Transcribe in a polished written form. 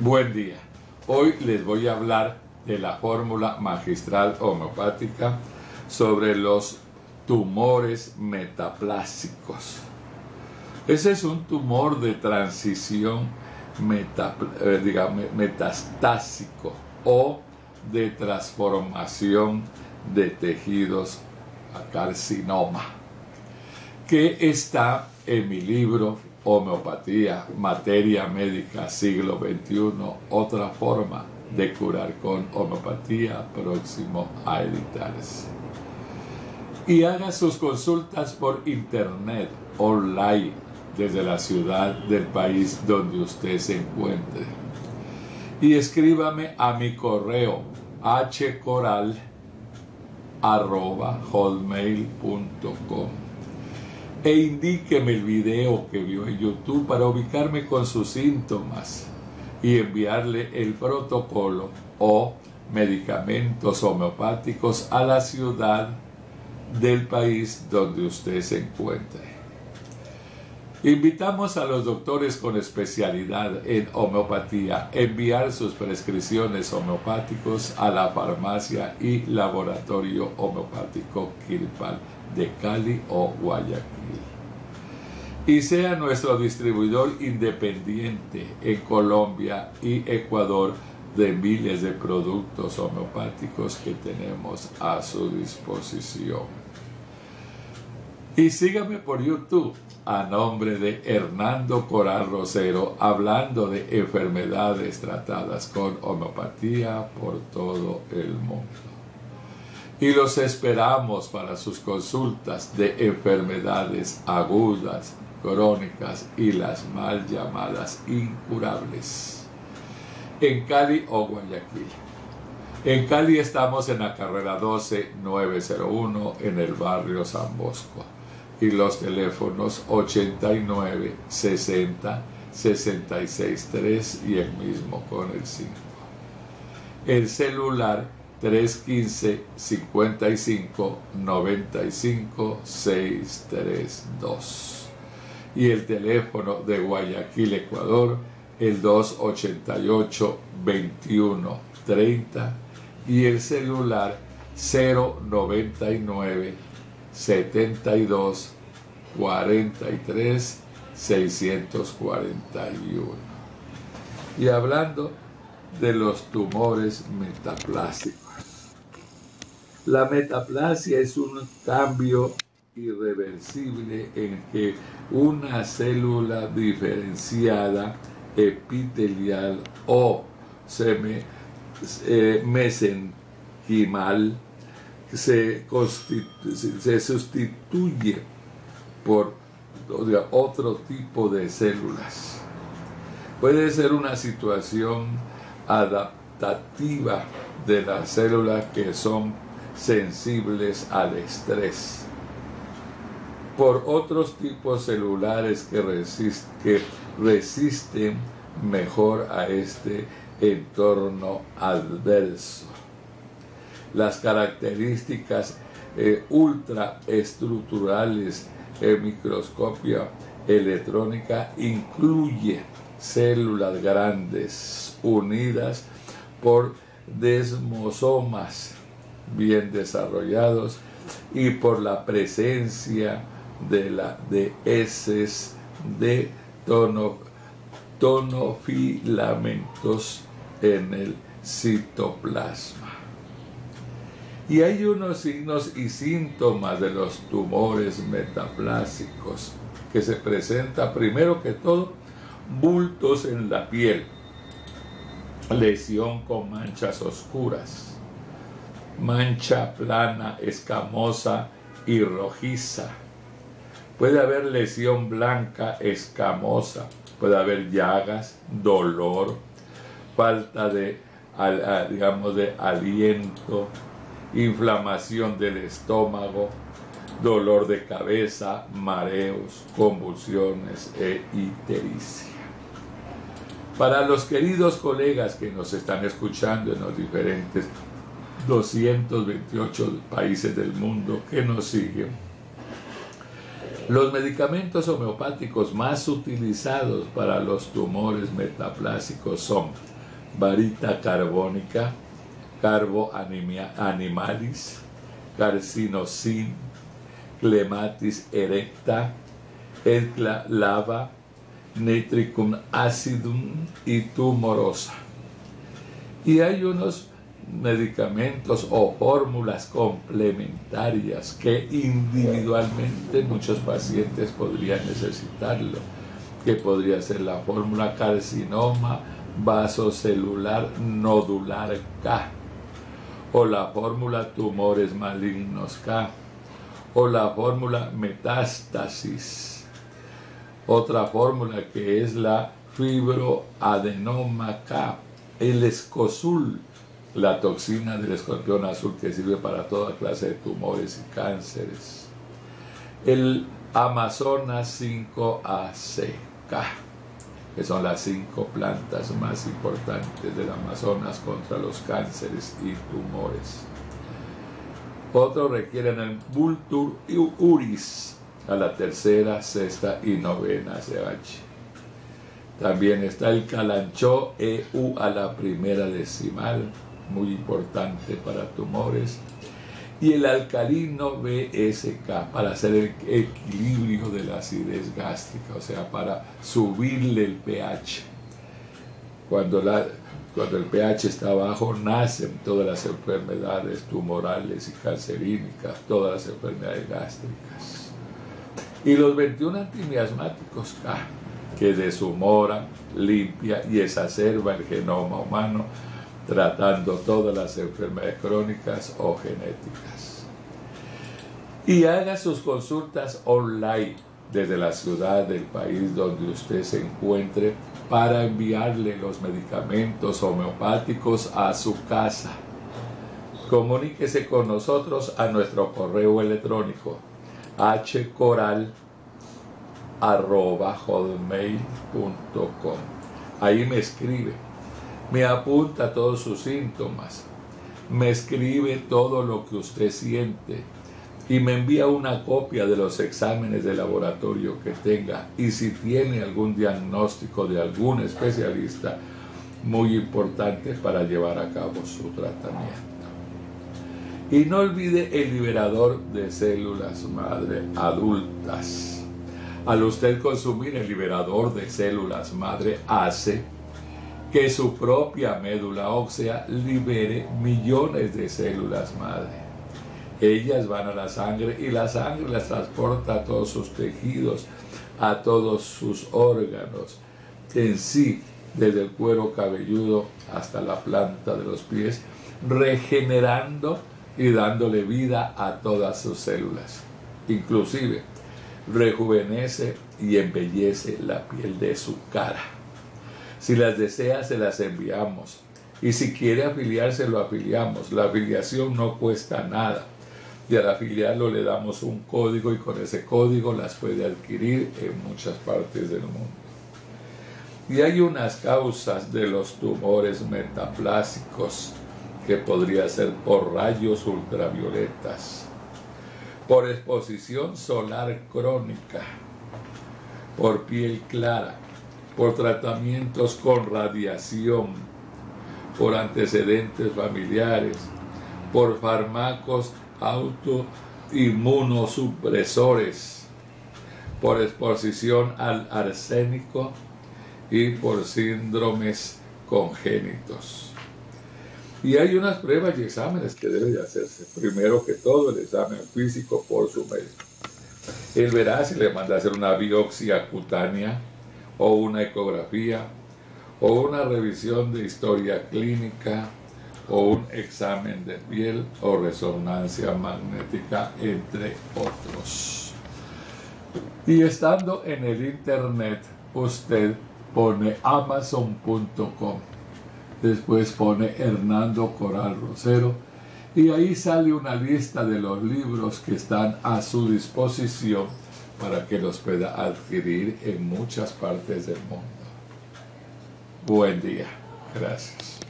Buen día. Hoy les voy a hablar de la fórmula magistral homeopática sobre los tumores metaplásicos. Ese es un tumor de transición metastásico o de transformación de tejidos a carcinoma, que está en mi libro Homeopatía, Materia Médica Siglo XXI, otra forma de curar con homeopatía, próximo a editarse. Y haga sus consultas por internet, online, desde la ciudad del país donde usted se encuentre. Y escríbame a mi correo hcoral@hotmail.com e indíqueme el video que vio en YouTube para ubicarme con sus síntomas y enviarle el protocolo o medicamentos homeopáticos a la ciudad del país donde usted se encuentre. Invitamos a los doctores con especialidad en homeopatía a enviar sus prescripciones homeopáticos a la farmacia y laboratorio homeopático Kirpal de Cali o Guayaquil. Y sea nuestro distribuidor independiente en Colombia y Ecuador de miles de productos homeopáticos que tenemos a su disposición. Y sígame por YouTube a nombre de Hernando Coral Rosero, hablando de enfermedades tratadas con homeopatía por todo el mundo. Y los esperamos para sus consultas de enfermedades agudas, crónicas y las mal llamadas incurables, en Cali o Guayaquil. En Cali estamos en la carrera 12-901 en el barrio San Bosco. Y los teléfonos 89 60 66 3 y el mismo con el 5. El celular 315 55 95 632. Y el teléfono de Guayaquil, Ecuador, el 288 21 30 y el celular 099 72 43 641. Y hablando de los tumores metaplásicos, la metaplasia es un cambio irreversible en que una célula diferenciada epitelial o mesenquimal se sustituye por otro tipo de células. Puede ser una situación adaptativa de las células que son sensibles al estrés, por otros tipos celulares que resisten mejor a este entorno adverso. Las características ultraestructurales en microscopía electrónica incluyen células grandes unidas por desmosomas bien desarrollados y por la presencia de heces de tonofilamentos en el citoplasma. Y hay unos signos y síntomas de los tumores metaplásicos que se presenta primero que todo bultos en la piel, lesión con manchas oscuras, mancha plana, escamosa y rojiza. Puede haber lesión blanca, escamosa, puede haber llagas, dolor, falta de aliento, inflamación del estómago, dolor de cabeza, mareos, convulsiones e ictericia. Para los queridos colegas que nos están escuchando en los diferentes 228 países del mundo que nos siguen, Los medicamentos homeopáticos más utilizados para los tumores metaplásicos son varita carbónica, carbo animalis, carcinosin, clematis erecta, etcla lava, nitricum acidum y tumorosa. Y hay unos medicamentos o fórmulas complementarias que individualmente muchos pacientes podrían necesitarlo, que podría ser la fórmula carcinoma vasocelular nodular K, o la fórmula tumores malignos K, o la fórmula metástasis, otra fórmula que es la fibroadenoma K, el escosul, la toxina del escorpión azul que sirve para toda clase de tumores y cánceres, el Amazonas 5AC-K, que son las 5 plantas más importantes del Amazonas contra los cánceres y tumores. Otros requieren el Vultur Uris a la tercera, sexta y novena CH. También está el Calanchó EU a la primera decimal, muy importante para tumores, y el alcalino BSK para hacer el equilibrio de la acidez gástrica, o sea, para subirle el pH. Cuando el pH está bajo, nacen todas las enfermedades tumorales y cancerínicas, todas las enfermedades gástricas. Y los 21 antimiasmáticos K, que deshumora, limpia y exacerba el genoma humano, tratando todas las enfermedades crónicas o genéticas. Y haga sus consultas online desde la ciudad del país donde usted se encuentre para enviarle los medicamentos homeopáticos a su casa. Comuníquese con nosotros a nuestro correo electrónico hcoral@hotmail.com. Ahí me escribe, me apunta todos sus síntomas, me escribe todo lo que usted siente y me envía una copia de los exámenes de laboratorio que tenga, y si tiene algún diagnóstico de algún especialista, muy importante para llevar a cabo su tratamiento. Y no olvide el liberador de células madre adultas. Al usted consumir el liberador de células madre, hace que su propia médula ósea libere millones de células madre. Ellas van a la sangre y la sangre las transporta a todos sus tejidos, a todos sus órganos, en sí, desde el cuero cabelludo hasta la planta de los pies, regenerando y dándole vida a todas sus células. Inclusive, rejuvenece y embellece la piel de su cara. Si las desea, se las enviamos. Y si quiere afiliarse, lo afiliamos. La afiliación no cuesta nada. Y al afiliarlo le damos un código, y con ese código las puede adquirir en muchas partes del mundo. Y hay unas causas de los tumores metaplásicos que podría ser por rayos ultravioletas, por exposición solar crónica, por piel clara, por tratamientos con radiación, por antecedentes familiares, por fármacos autoinmunosupresores, por exposición al arsénico y por síndromes congénitos. Y hay unas pruebas y exámenes que deben de hacerse. Primero que todo, el examen físico por su médico. Él verá si le manda a hacer una biopsia cutánea, o una ecografía, o una revisión de historia clínica, o un examen de piel o resonancia magnética, entre otros. Y estando en el internet, usted pone amazon.com, después pone Hernando Coral Rosero, y ahí sale una lista de los libros que están a su disposición para que los pueda adquirir en muchas partes del mundo. Buen día. Gracias.